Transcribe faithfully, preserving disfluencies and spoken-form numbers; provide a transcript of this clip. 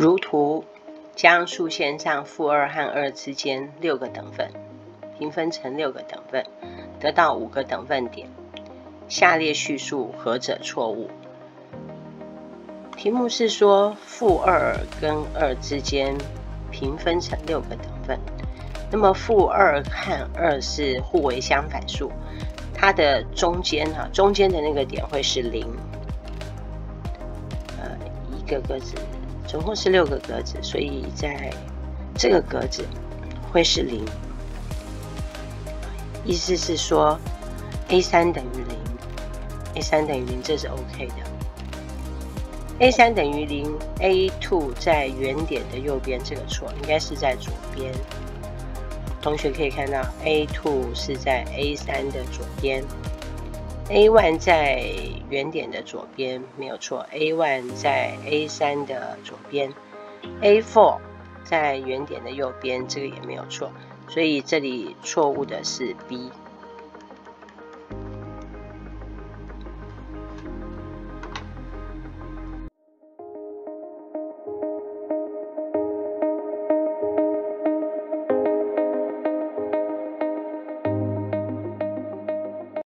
如图将数线上负二和二之间六个等分平分成六个等分，得到五个等分点。下列叙述何者错误？题目是说负二跟二之间平分成六个等分，那么负二和二是互为相反数，它的中间哈、啊，中间的那个点会是零。呃，一个格子总共是六个格子，所以在这个格子会是零。意思是说 A 三 等于零 ，A 三 等于零，这是 OK 的。A 三 等于零 ，A 二 在原点的右边，这个错，应该是在左边。同学可以看到 A 二 是在 A 三 的左边 ，A 一 在原点的左边，没有错 ，A 一 在 A 三 的左边 ，A 四 在原点的右边，这个也没有错，所以这里错误的是 B。